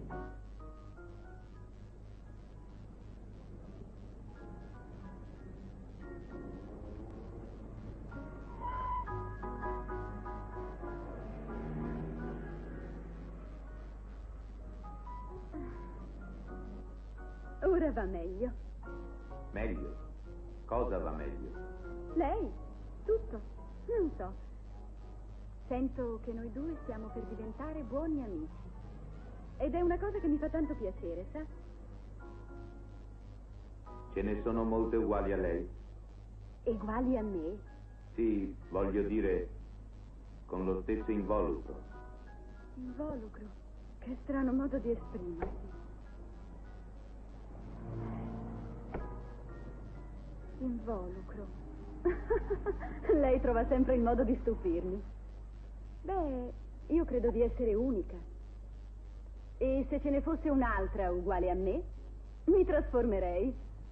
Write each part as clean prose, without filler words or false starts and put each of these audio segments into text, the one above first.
Ora va meglio. Meglio? Cosa va meglio? Lei? Tutto. Non so. Sento che noi due stiamo per diventare buoni amici. Ed è una cosa che mi fa tanto piacere, sa? Ce ne sono molte uguali a lei? Uguali a me? Sì, voglio dire, con lo stesso involucro. Involucro? Che strano modo di esprimersi. Involucro. Lei trova sempre il modo di stupirmi. Beh, io credo di essere unica. E se ce ne fosse un'altra uguale a me, mi trasformerei.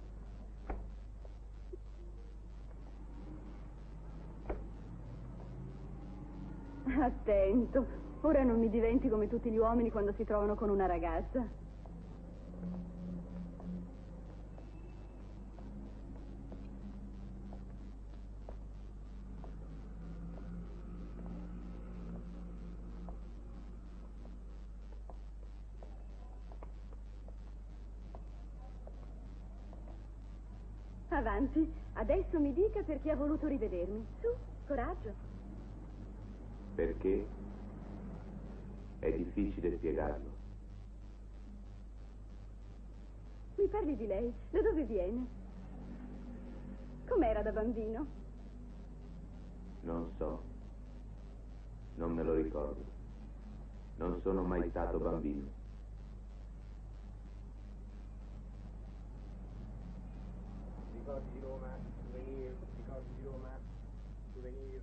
Attento, ora non mi diventi come tutti gli uomini quando si trovano con una ragazza. Avanti, adesso mi dica perché ha voluto rivedermi. Su, coraggio. Perché? È difficile spiegarlo. Mi parli di lei? Da dove viene? Com'era da bambino? Non so. Non me lo ricordo. Non sono mai stato bambino. Ricordi di Roma, souvenir, ricordi di Roma, souvenir.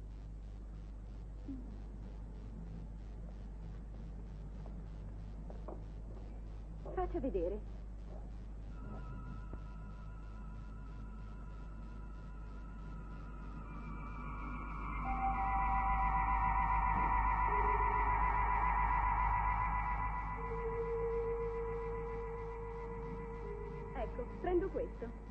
Faccia vedere. Ecco, prendo questo.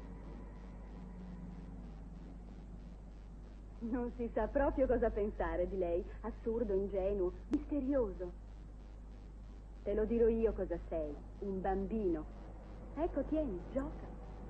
Non si sa proprio cosa pensare di lei. Assurdo, ingenuo, misterioso. Te lo dirò io cosa sei. Un bambino. Ecco, tieni, gioca.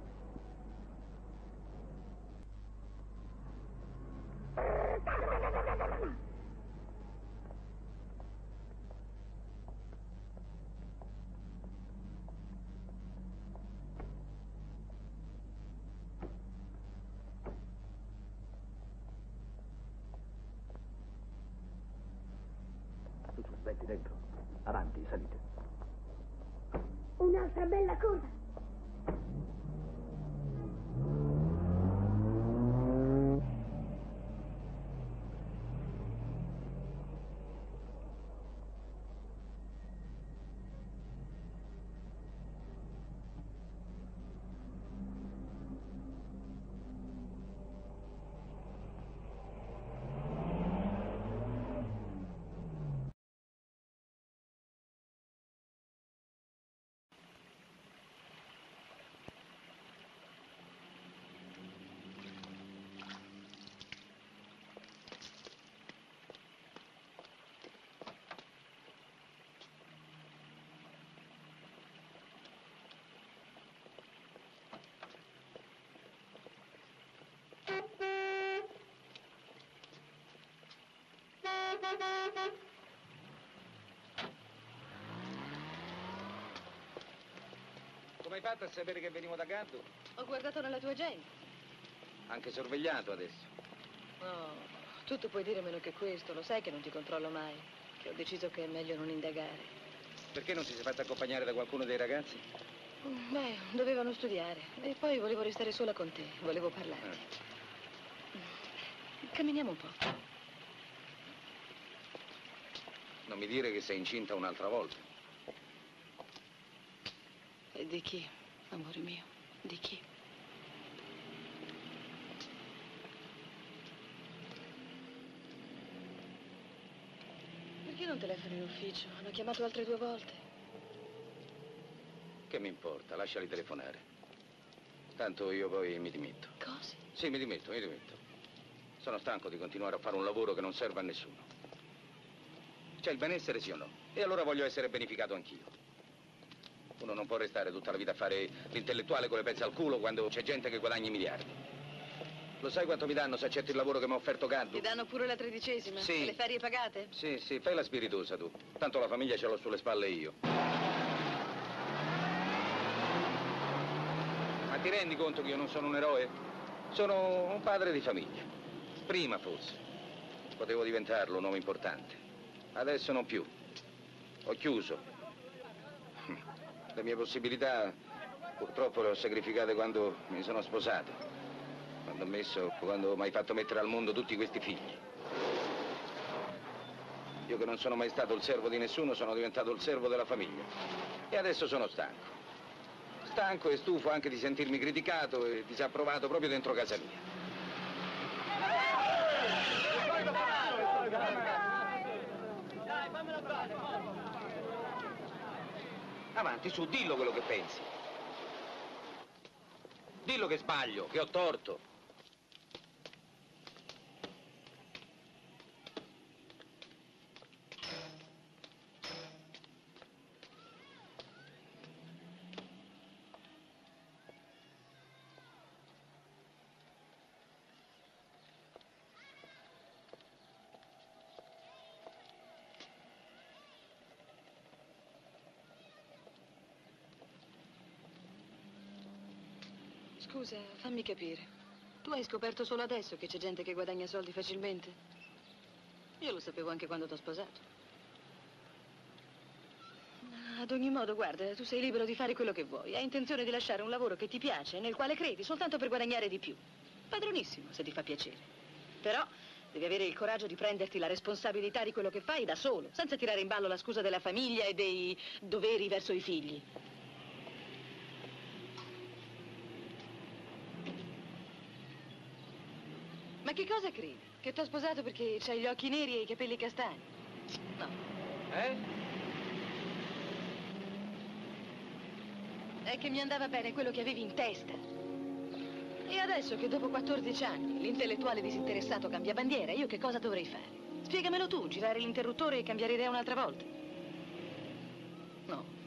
Su, sospetti dentro. Avanti, salite. Un'altra bella curva. Come hai fatto a sapere che venivo da Gaddo? Ho guardato nella tua agenda. Anche sorvegliato adesso. Oh, tutto puoi dire meno che questo. Lo sai che non ti controllo mai. Che ho deciso che è meglio non indagare. Perché non ti sei fatto accompagnare da qualcuno dei ragazzi? Beh, dovevano studiare. E poi volevo restare sola con te. Volevo parlarti. Camminiamo un po'. Non mi dire che sei incinta un'altra volta. E di chi, amore mio? Di chi? Perché non telefoni in ufficio? Hanno chiamato altre 2 volte. Che mi importa, lasciali telefonare. Tanto io poi mi dimetto. Cosa? Sì, mi dimetto. Sono stanco di continuare a fare un lavoro che non serve a nessuno. C'è il benessere, sì o no? E allora voglio essere beneficato anch'io. Uno non può restare tutta la vita a fare l'intellettuale con le pezze al culo quando c'è gente che guadagna i miliardi. Lo sai quanto mi danno se accetto il lavoro che mi ha offerto Gaddu? Ti danno pure la 13ª? Sì. E le ferie pagate? Sì, fai la spiritosa tu. Tanto la famiglia ce l'ho sulle spalle io. Ma ti rendi conto che io non sono un eroe? Sono un padre di famiglia. Prima forse. Potevo diventarlo un uomo importante. Adesso non più. Ho chiuso. Le mie possibilità purtroppo le ho sacrificate quando mi sono sposato. Quando mi hai fatto mettere al mondo tutti questi figli. Io che non sono mai stato il servo di nessuno, sono diventato il servo della famiglia. E adesso sono stanco. Stanco e stufo anche di sentirmi criticato e disapprovato proprio dentro casa mia. Avanti, su, dillo quello che pensi. Dillo che sbaglio, che ho torto. Scusa, fammi capire. Tu hai scoperto solo adesso che c'è gente che guadagna soldi facilmente? Io lo sapevo anche quando t'ho sposato. Ad ogni modo, guarda, tu sei libero di fare quello che vuoi. Hai intenzione di lasciare un lavoro che ti piace, nel quale credi, soltanto per guadagnare di più. Padronissimo, se ti fa piacere. Però devi avere il coraggio di prenderti la responsabilità di quello che fai da solo, senza tirare in ballo la scusa della famiglia e dei doveri verso i figli. Ma che cosa credi? Che t'ho sposato perché c'hai gli occhi neri e i capelli castani? No. È che mi andava bene quello che avevi in testa. E adesso che dopo 14 anni l'intellettuale disinteressato cambia bandiera, io che cosa dovrei fare? Spiegamelo tu, girare l'interruttore e cambiare idea un'altra volta. No.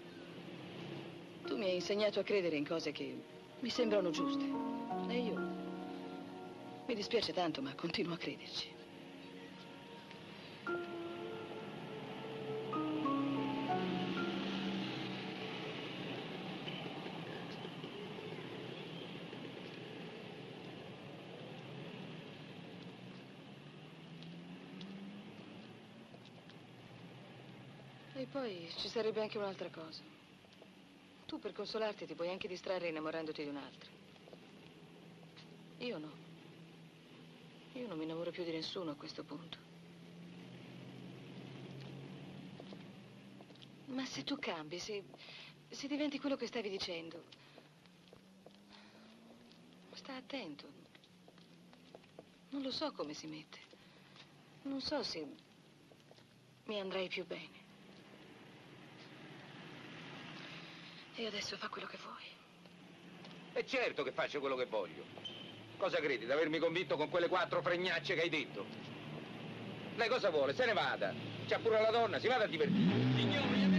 Tu mi hai insegnato a credere in cose che mi sembrano giuste. E io... mi dispiace tanto, ma continuo a crederci. E poi ci sarebbe anche un'altra cosa. Tu per consolarti ti puoi anche distrarre innamorandoti di un'altra. Io no. Io non mi innamoro più di nessuno a questo punto. Ma se tu cambi, se diventi quello che stavi dicendo, sta attento. Non lo so come si mette. Non so se mi andrai più bene. E adesso fa quello che vuoi. E certo che faccio quello che voglio. Cosa credi, di avermi convinto con quelle 4 fregnacce che hai detto? Lei cosa vuole? Se ne vada. C'ha pure la donna, si vada a divertire. Signori,